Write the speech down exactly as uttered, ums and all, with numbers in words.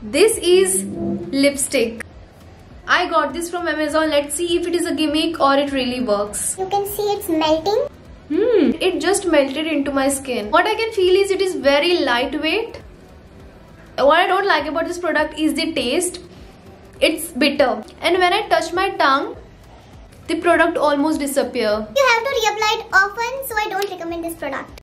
This is lipstick. I got this from Amazon. Let's see if it is a gimmick or it really works. You can see it's melting. Hmm, it just melted into my skin. What I can feel is it is very lightweight. What I don't like about this product is the taste. It's bitter. And when I touch my tongue, the product almost disappears. You have to reapply it often, so I don't recommend this product.